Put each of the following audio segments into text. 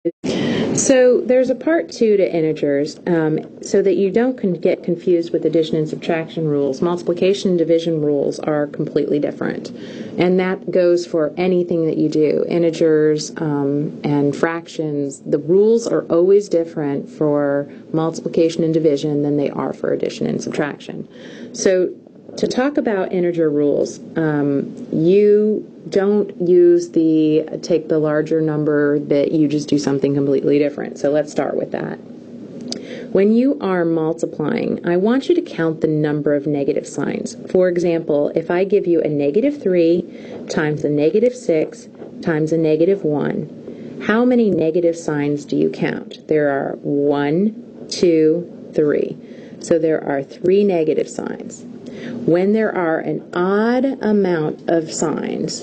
So there's a part 2 to integers, so that you don't get confused with addition and subtraction rules. Multiplication and division rules are completely different, and that goes for anything that you do. Integers and fractions, the rules are always different for multiplication and division than they are for addition and subtraction. So to talk about integer rules, you don't use take the larger number bit, you just do something completely different. So let's start with that. When you are multiplying, I want you to count the number of negative signs. For example, if I give you a -3 times a -6 times a -1, how many negative signs do you count? There are 1, 2, 3. So there are 3 negative signs. When there are an odd amount of signs,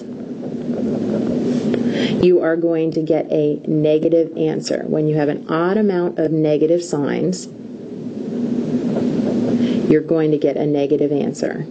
you are going to get a negative answer. When you have an odd amount of negative signs, you're going to get a negative answer.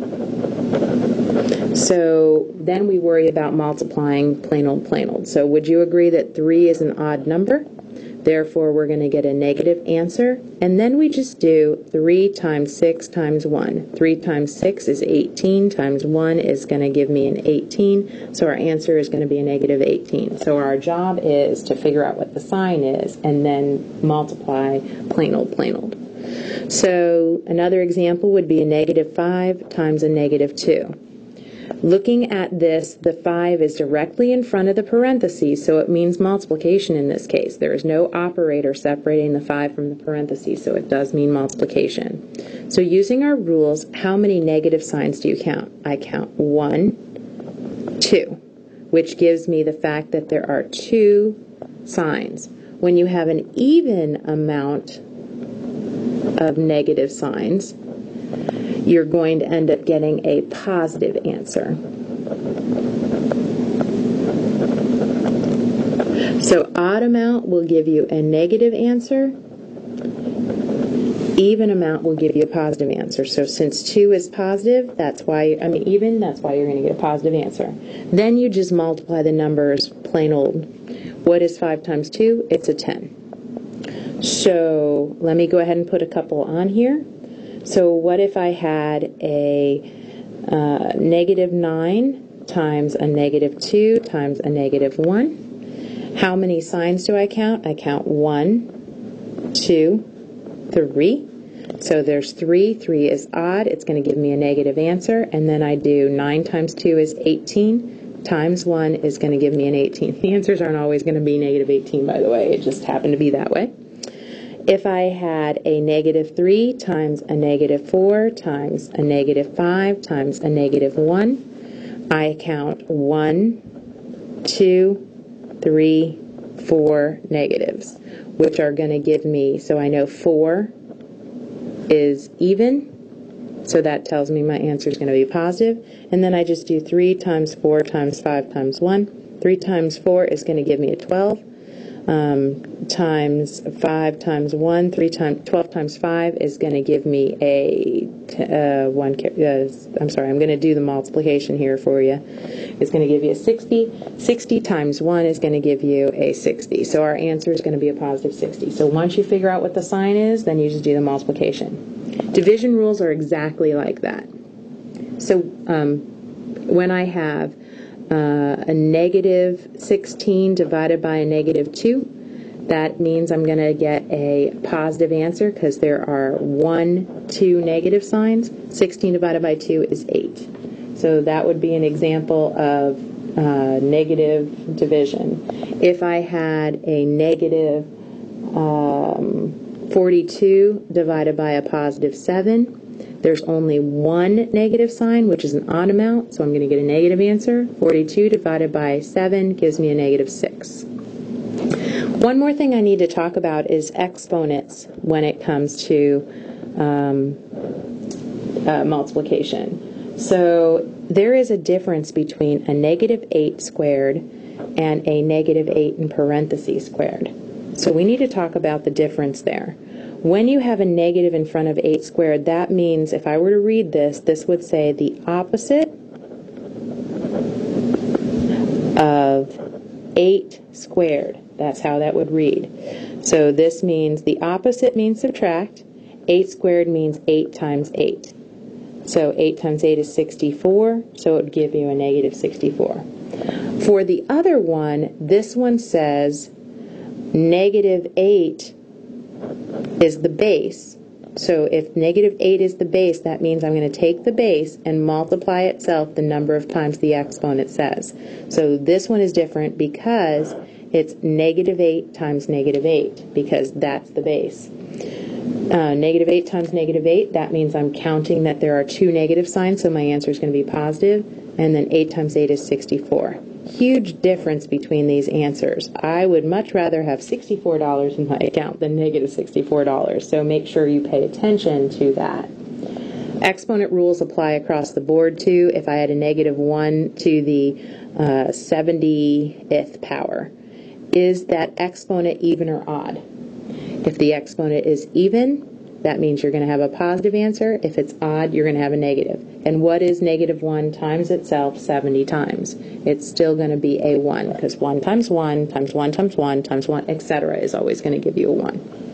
So then we worry about multiplying plain old. So would you agree that 3 is an odd number? Therefore, we're going to get a negative answer. And then we just do 3 times 6 times 1. 3 times 6 is 18 times 1 is going to give me an 18. So our answer is going to be a negative 18. So our job is to figure out what the sign is and then multiply plain old. So another example would be a -5 times a -2. Looking at this, the 5 is directly in front of the parentheses, so it means multiplication in this case. There is no operator separating the 5 from the parentheses, so it does mean multiplication. So using our rules, how many negative signs do you count? I count 1, 2, which gives me the fact that there are 2 signs. When you have an even amount of negative signs, you're going to end up getting a positive answer. So odd amount will give you a negative answer. Even amount will give you a positive answer. So since 2 is positive, that's why you're going to get a positive answer. Then you just multiply the numbers plain old. What is 5 times 2? It's a 10. So let me go ahead and put a couple on here. So what if I had a -9 times a -2 times a -1? How many signs do I count? I count 1, 2, 3. So there's 3. 3 is odd. It's going to give me a negative answer. And then I do 9 times 2 is 18. Times 1 is going to give me an 18. The answers aren't always going to be negative 18, by the way. It just happened to be that way. If I had a -3 times a -4 times a -5 times a -1, I count 1, 2, 3, 4 negatives, which are going to give me, so I know 4 is even, so that tells me my answer is going to be positive. And then I just do 3 times 4 times 5 times 1. 3 times 4 is going to give me a 12. Times 5 times 1, 12 times 5 is going to give me I'm going to do the multiplication here for you. It's going to give you a 60. 60 times 1 is going to give you a 60. So our answer is going to be a positive 60. So once you figure out what the sign is, then you just do the multiplication. Division rules are exactly like that. So when I have a -16 divided by a -2, that means I'm going to get a positive answer because there are 1, 2 negative signs. 16 divided by 2 is 8. So that would be an example of negative division. If I had a negative 42 divided by a positive 7, there's only 1 negative sign, which is an odd amount, so I'm going to get a negative answer. 42 divided by 7 gives me a -6. One more thing I need to talk about is exponents when it comes to multiplication. So there is a difference between a -8 squared and a -8 in parentheses squared. So we need to talk about the difference there. When you have a negative in front of 8 squared, that means if I were to read this, this would say the opposite of 8 squared. That's how that would read. So this means the opposite means subtract. 8 squared means 8 times 8. So 8 times 8 is 64, so it would give you a negative 64. For the other one, this one says negative 8 is the base. So if negative 8 is the base, that means I'm going to take the base and multiply itself the number of times the exponent says. So this one is different because it's negative 8 times negative 8, because that's the base. Negative 8 times negative 8, that means I'm counting that there are 2 negative signs, so my answer is going to be positive, and then 8 times 8 is 64. Huge difference between these answers. I would much rather have $64 in my account than negative $64, so make sure you pay attention to that. Exponent rules apply across the board too. If I had a negative 1 to the 70th power, is that exponent even or odd? If the exponent is even, that means you're going to have a positive answer. If it's odd, you're going to have a negative. And what is negative 1 times itself 70 times? It's still going to be a 1, because 1 times 1 times 1 times 1 times 1, etc. is always going to give you a 1.